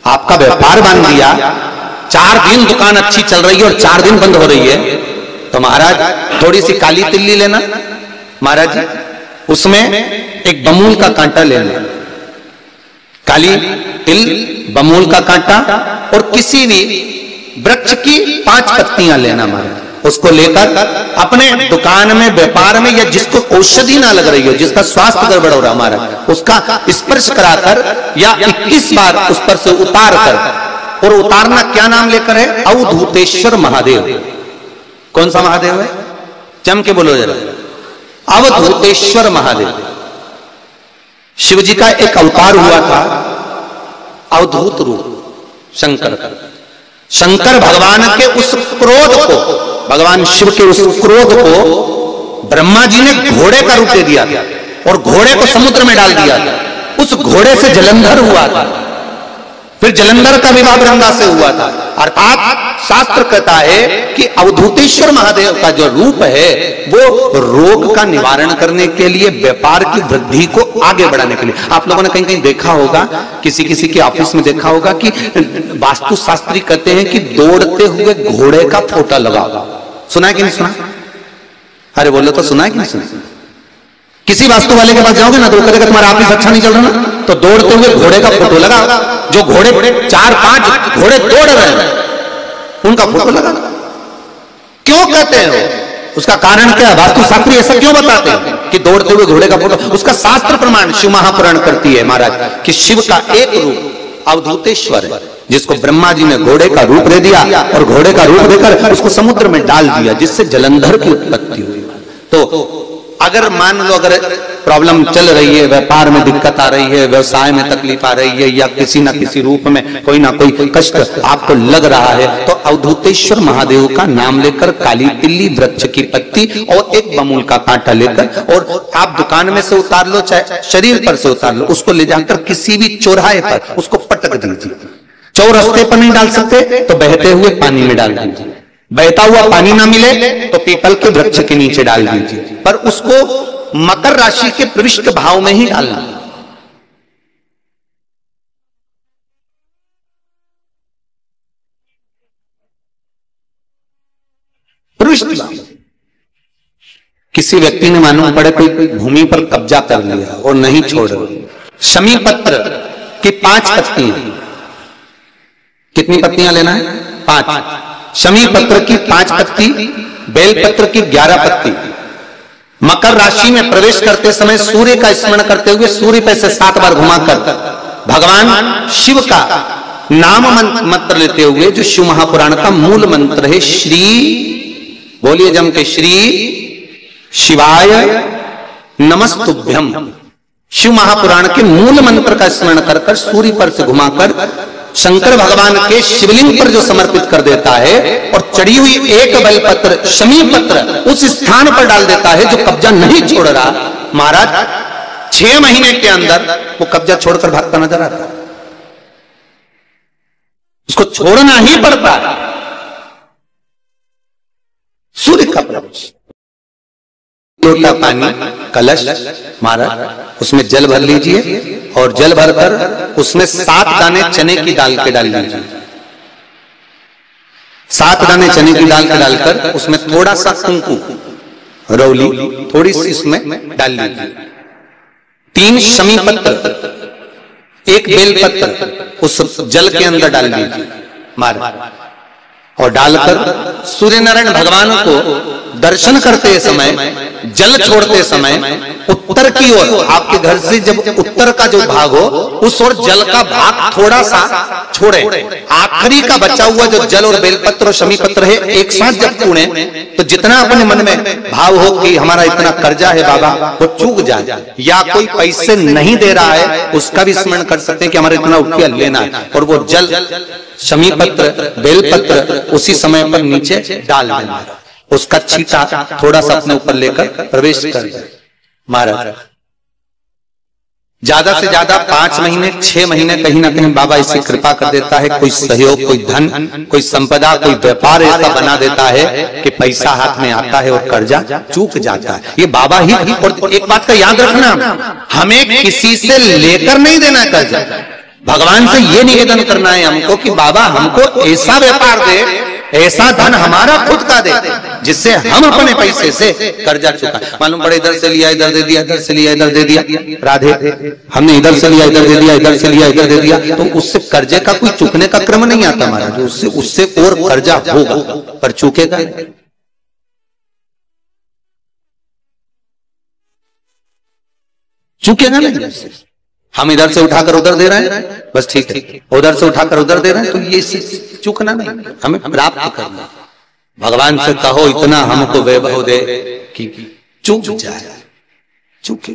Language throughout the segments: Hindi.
आपका व्यापार बांध दिया, 4 दिन दुकान अच्छी चल रही है और 4 दिन बंद हो रही है, तो महाराज थोड़ी सी काली तिल्ली लेना महाराज जी, उसमें एक बमूल का कांटा लेना, काली तिल, बमूल का कांटा और किसी भी वृक्ष की 5 पत्तियां लेना महाराज, उसको लेकर अपने दुकान में, व्यापार में, या जिसको औषधि ना लग रही हो, जिसका स्वास्थ्य गड़बड़ हो रहा महाराज, उसका स्पर्श कराकर या 21 बार उस पर से उतार कर, और उतारना क्या नाम लेकर है? अवधूतेश्वर महादेव। कौन सा महादेव है? जम के बोलो जरा। अवधूतेश्वर महादेव शिव जी का एक अवतार हुआ था, अवधूत रूप शंकर का। शंकर भगवान के उस क्रोध को, भगवान शिव के उस क्रोध को ब्रह्मा जी ने घोड़े का रूप दे दिया था और घोड़े को समुद्र में डाल दिया था। उस घोड़े से जलंधर हुआ था, फिर जलंधर का विवाह वृंदा से हुआ था। अर्थात शास्त्र कहता है कि अवधूतेश्वर महादेव का जो रूप है वो रोग का निवारण करने के लिए, व्यापार की वृद्धि को आगे बढ़ाने के लिए। आप लोगों ने कहीं कहीं देखा होगा, किसी किसी के ऑफिस में देखा होगा कि वास्तु शास्त्री कहते हैं कि दौड़ते हुए घोड़े का फोटो लगाओ। सुना है कि नहीं सुना? अरे बोलो तो सुना है कि नहीं सुना? किसी वास्तु वाले के पास जाओगे ना तो वो कहेगा तुम्हारा ऑफिस अच्छा नहीं चल रहा ना, तो दौड़ते हुए घोड़े का फोटो लगाओ। जो घोड़े 4-5 घोड़े दौड़ रहे हैं उनका फोटो लगा। क्यों कहते हैं वो? उसका कारण क्या है? वास्तु शास्त्री ऐसा क्यों बताते हैं कि दौड़ते हुए घोड़े का फोटो? उसका शास्त्र प्रमाण शिव महापुराण करती है महाराज कि शिव का एक रूप अवधूतेश्वर है, जिसको ब्रह्मा जी ने घोड़े का रूप दे दिया और घोड़े का रूप देकर उसको समुद्र में डाल दिया, जिससे जलंधर की उत्पत्ति हुई। तो अगर मान लो अगर प्रॉब्लम चल रही है, व्यापार में दिक्कत आ रही है, व्यवसाय में तकलीफ आ रही है, या किसी ना किसी रूप में कोई ना कोई कष्ट आपको लग रहा है, तो अवधूतेश्वर महादेव का नाम लेकर काली तिल्ली, वृक्ष की पत्ती और एक बमूल का कांटा लेकर, और आप दुकान में से उतार लो, चाहे शरीर पर से उतार लो, उसको ले जाकर किसी भी चौराहे पर उसको पटक दीजिए। चौरस्ते पर नहीं डाल सकते तो बहते हुए पानी में डाल दीजिए। बहता हुआ पानी ना मिले तो पीपल के वृक्ष के नीचे डाल दीजिए, पर उसको मकर राशि के पृष्ठ भाव में ही डालना। पृष्ठ भाव। किसी व्यक्ति ने मालूम पड़े कोई भूमि पर कब्जा कर लिया और नहीं छोड़ रहे, शमी पत्र की 5 पत्तियां। कितनी पत्तियां लेना है? 5। शमी पत्र की 5 पत्ती, बेल पत्र की 11 पत्ती। मकर राशि में प्रवेश करते समय सूर्य का स्मरण करते हुए सूर्य पे से 7 बार घुमाकर भगवान शिव का नाम मंत्र लेते हुए, जो शिव महापुराण का मूल मंत्र है, श्री, बोलिए जम के, श्री शिवाय नमस्तुभ्यम। शिव महापुराण के मूल मंत्र का स्मरण कर सूर्य पर से घुमाकर शंकर भगवान के शिवलिंग पर जो समर्पित कर देता है, और चढ़ी हुई एक बेलपत्र, शमी पत्र उस स्थान पर डाल देता है जो कब्जा नहीं छोड़ रहा, महाराज 6 महीने के अंदर वो कब्जा छोड़कर भागता नजर आता है। उसको छोड़ना ही पड़ता है। सूर्य का प्रवेश, लोटा पानी, कलश, महाराज उसमें जल भर लीजिए और जल भरकर उसमें 7 दाने चने की दाल के डाल लीजिए। 7 दाने चने की दाल के डालकर उसमें थोड़ा सा कुंकू, रौली थोड़ी सी इसमें डाल लीजिए। 3 शमी पत्र, 1 बेल पत्र उस जल के अंदर डाल लीजिए महाराज, और डालकर सूर्य नारायण भगवान को दर्शन करते समय, जल छोड़ते समय उत्तर की ओर, आपके घर से जब उत्तर का जो भाग हो उस ओर जल का भाग थोड़ा सा छोड़े। आखिरी का बचा हुआ जो जल और बेलपत्र और शमी पत्र है एक साथ जब छूने, तो जितना अपने मन में भाव हो कि हमारा इतना कर्जा है बाबा, वो चूक जाए, या कोई पैसे नहीं दे रहा है उसका भी स्मरण कर सकते हैं कि हमारा इतना रुपया लेना है, और वो जल, शमी पत्र, बेलपत्र उसी समय पर नीचे डाल देना, उसका छींटा थोड़ा सा अपने ऊपर लेकर प्रवेश कर महाराज। ज्यादा से ज्यादा 5 महीने 6 महीने कहीं ना कहीं बाबा इसे कृपा कर देता है, कोई सहयोग, कोई धन, कोई संपदा, कोई व्यापार ऐसा बना देता है कि पैसा हाथ में आता है और कर्जा चूक जाता है। ये बाबा ही। और एक बात का याद रखना, हमें किसी से लेकर नहीं देना कर्जा, भगवान से ये निवेदन करना है हमको कि बाबा हमको ऐसा व्यापार दे, ऐसा धन हमारा खुद का दे, जिससे हम अपने पैसे से कर्जा चुका। मालूम पड़े इधर से लिया इधर दे दिया, इधर से लिया इधर दे दिया, राधे हमने इधर से लिया इधर दे दिया, इधर से लिया इधर दे दिया, तो उससे कर्जे का कोई चुकने का क्रम नहीं आता महाराज। उससे और कर्जा होगा पर चुकेगा, चुकेगा नहीं। हम इधर से उठाकर उधर दे रहे हैं बस ठीक है, उधर से उठाकर उधर दे रहे हैं तो ये चुकना नहीं, हमें प्राप्त करना। भगवान से कहो इतना हमको वैभव दे कि चुक जाए, चुके।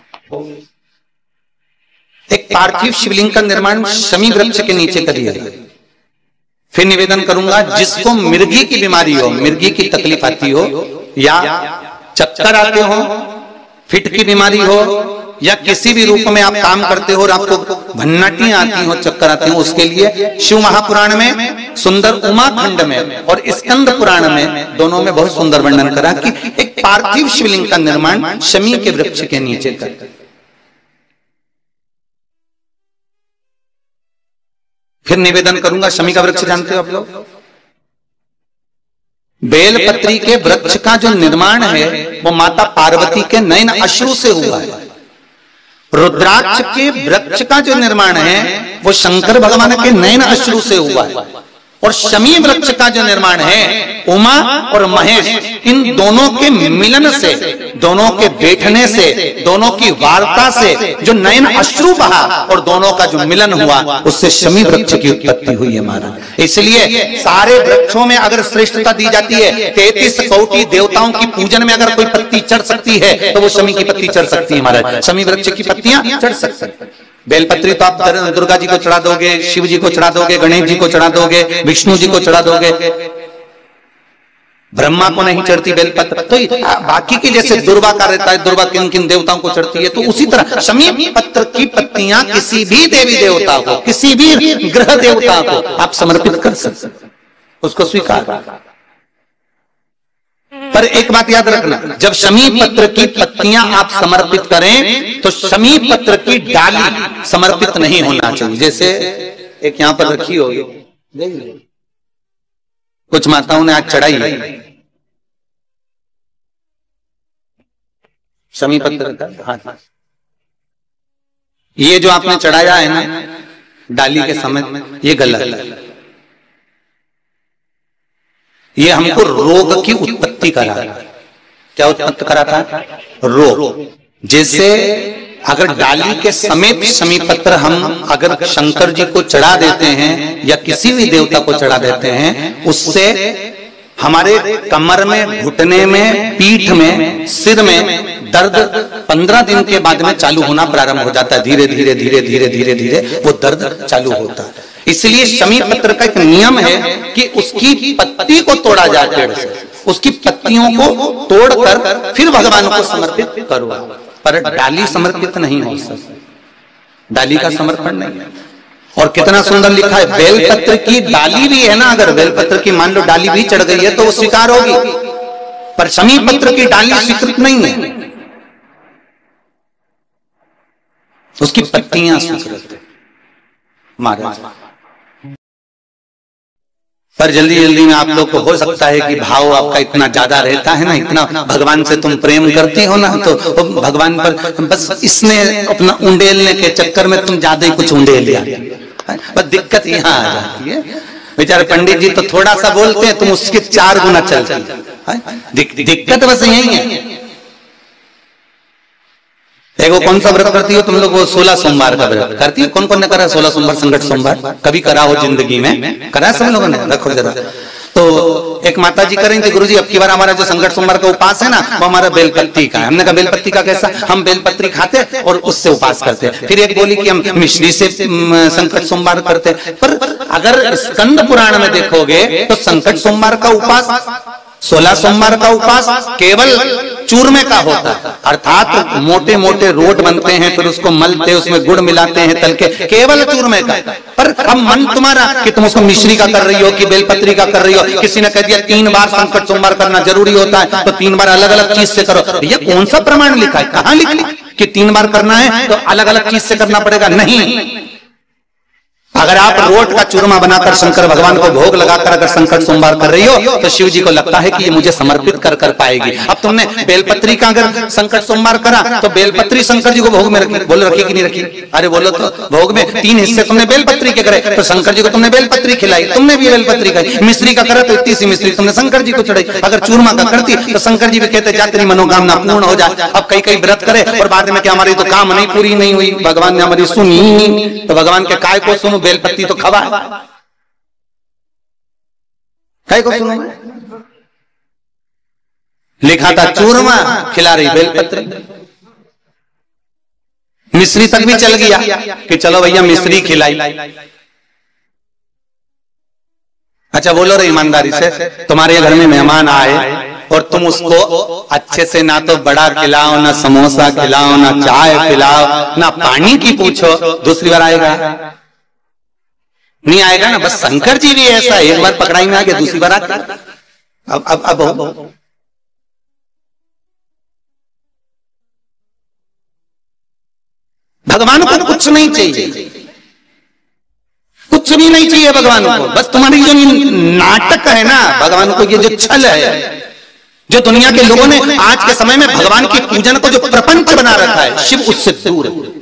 एक पार्थिव शिवलिंग का निर्माण शमी वृक्ष के नीचे करिए। फिर निवेदन करूंगा जिसको मिर्गी की बीमारी हो, मिर्गी की तकलीफ आती हो, या चक्कर आते हो, फिट की बीमारी हो, या किसी भी रूप में आप काम करते हो और आपको भन्नाटियां आती हो, चक्कर आते हो, उसके लिए शिव महापुराण में सुंदर, उमा खंड में और स्कंद पुराण में दोनों में बहुत सुंदर वर्णन करा कि एक पार्थिव शिवलिंग का निर्माण शमी के वृक्ष के नीचे कर। फिर निवेदन करूंगा, शमी का वृक्ष जानते हो आप लोग? बेलपत्री के वृक्ष का जो निर्माण है वो माता पार्वती के नयन अश्रु से हुआ है। रुद्राक्ष के वृक्ष का जो निर्माण है वो शंकर भगवान के नयन अश्रु से हुआ है। और शमी वृक्ष का जो निर्माण है उमा और महेश, इन दोनों के मिलन से, दोनों के बैठने से, दोनों की वार्ता से जो नयन अश्रु बहा और दोनों का जो मिलन हुआ, उससे शमी वृक्ष की उत्पत्ति हुई है महाराज। इसलिए सारे वृक्षों में अगर श्रेष्ठता दी जाती है, 33 कोटि देवताओं की पूजन में अगर कोई पत्ती चढ़ सकती है तो वो शमी की पत्ती चढ़ सकती है महाराज। शमी वृक्ष की पत्तियां चढ़ सकती है। बेलपत्री तो आप दुर्गा जी को चढ़ा दोगे, शिव जी को चढ़ा दोगे, गणेश जी को चढ़ा दोगे, विष्णु जी को चढ़ा दोगे, ब्रह्मा को नहीं चढ़ती बेलपत्र। तो बाकी की जैसे दुर्वा का रहता है, दुर्वा किन किन देवताओं को चढ़ती है, तो उसी तरह शमी पत्र की पत्तियां किसी भी देवी देवता को, किसी भी ग्रह देवता को आप समर्पित कर सकते, उसको स्वीकार। पर एक बात याद रखना, जब शमी पत्र की पत्तियां आप समर्पित करें तो शमी पत्र की डाली समर्पित नहीं होना चाहिए। जैसे एक यहां पर रखी होगी, कुछ माताओं ने आज चढ़ाई शमी पत्र का, हाँ, ये जो आपने चढ़ाया है ना डाली के समय में, ये गलत है। ये हमको रोग की उत्पत्ति करा। क्या उत्पत्ति कराता है? रोग। जैसे अगर डाली के समेत शमी पत्र हम अगर शंकर जी को चढ़ा देते हैं या किसी भी देवता को चढ़ा देते हैं, उससे हमारे कमर में, घुटने में, पीठ में, सिर में दर्द 15 दिन के बाद में चालू होना प्रारंभ हो जाता है। धीरे धीरे धीरे धीरे धीरे धीरे वो दर्द चालू होता है। इसलिए शमी पत्र का एक नियम है कि उसकी पत्ती को तोड़ा जाए, पेड़ से उसकी पत्तियों को तोड़कर फिर भगवान को समर्पित करो। पर डाली समर्पित नहीं हो सकती, डाली का समर्पण नहीं है। और कितना सुंदर लिखा है, बेलपत्र की डाली भी है ना, अगर बेलपत्र की मान लो डाली भी चढ़ गई है तो वो स्वीकार होगी, पर शमी पत्र की डाली स्वीकृत नहीं है, उसकी पत्तियां स्वीकृत है महाराज। पर जल्दी जल्दी में आप लोग को हो सकता है कि भाव आपका इतना ज्यादा रहता है ना, इतना भगवान से तुम प्रेम करती हो ना, तो भगवान पर बस इसने अपना उंडेलने के चक्कर में तुम ज्यादा ही कुछ उंडेल लिया। बस दिक्कत यहाँ आ जाती है। बेचारे पंडित जी तो थोड़ा सा बोलते हैं, तुम उसके 4 गुना चलते हैं। दिक्कत बस यही है। देखो कौन सा व्रत करती हो तुम लोग? वो 16 सोमवार का व्रत करती हो। कौन कौन ने करा 16 सोमवार, संकट सोमवार? कभी करा हो जिंदगी में? करा सब लोगों ने? रखो जरा। तो एक माता जी करेंगे, गुरुजी अब की बार हमारा जो संकट सोमवार का उपास है ना, वो हमारा बेलपत्ती का है। हमने कहा बेलपत्ती का कैसा? हम बेलपत्री खाते और उससे उपास करते। फिर एक बोली कि हम मिश्री से संकट सोमवार करते। पर अगर स्कंद पुराण में देखोगे तो संकट सोमवार का उपास, 16 सोमवार का उपास केवल चूरमे का होता है, अर्थात मोटे मोटे रोट बनते हैं, फिर उसको मलते, उसमें गुड़ मिलाते हैं तल के, केवल चूरमे का। पर अब मन तुम्हारा कि तुम उसको मिश्री का कर रही हो कि बेलपत्री का कर रही हो। किसी ने कह दिया 3 बार संकट सोमवार करना जरूरी होता है, तो 3 बार अलग अलग चीज से करो। ये कौन सा प्रमाण लिखा है? कहां लिखा कि 3 बार करना है तो अलग अलग चीज से करना पड़ेगा? नहीं, अगर आप रोट का चूरमा बनाकर शंकर भगवान को भोग लगाकर अगर संकट सोमवार कर रही हो तो शिव जी को लगता है कि ये मुझे समर्पित कर पाएगी। अब तुमने बेलपत्री का अगर संकट सोमवार करा तो बेलपत्री शंकर जी को भोग में रखी, बोलो रखी कि नहीं रखी? अरे बोलो तो भोग में 3 हिस्से तुमने बेलपत्री के करे तो शंकर जी को तुमने बेलपत्री खिलाई, तुमने भी बेलपत्री खाई। मिश्री का करा तो इतनी सी मिश्री तुमने शंकर जी को चढ़ाई। अगर चूरमा का करती तो शंकर जी भी कहते जा तेरी मनोकामना पूर्ण हो जाए। अब कई व्रत करे और बाद में क्या हमारी तो काम नहीं पूरी नहीं हुई, भगवान ने हमारी सुनी नहीं, तो भगवान के काय को सुनो, बेलपत्ती तो खवा काय को सुनो। लिखा था चूरमा, खिला रही बेलपत्री। मिश्री तक भी चल गया कि चलो भैया मिश्री खिलाई। अच्छा बोलो रे ईमानदारी से, तुम्हारे घर में मेहमान आए और तुम उसको अच्छे से ना तो बड़ा खिलाओ, ना समोसा खिलाओ, ना चाय पिलाओ, ना पानी की पूछो, दूसरी बार आएगा? नहीं आएगा ना। बस शंकर जी भी ऐसा, एक बार पकड़ाई में आ गया, दूसरी बार आता। अब भगवान को कुछ नहीं चाहिए, कुछ भी नहीं चाहिए भगवान को। बस तुम्हारी जो नाटक है ना, भगवान को ये जो छल है, जो दुनिया के लोगों ने आज के समय में भगवान की पूजन को जो प्रपंच बना रखा है, शिव उससे दूर है।